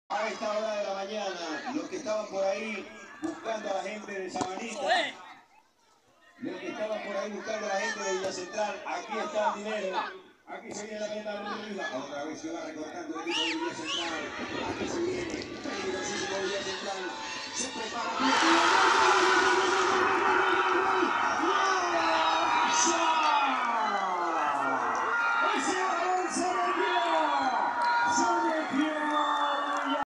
A esta hora de la mañana, los que estaban por ahí buscando a la gente de Sabanita, los que estaban por ahí buscando a la gente de Villa Central, aquí está el dinero, aquí se viene la pelota arriba, otra vez se va recortando el equipo de Villa Central, aquí se viene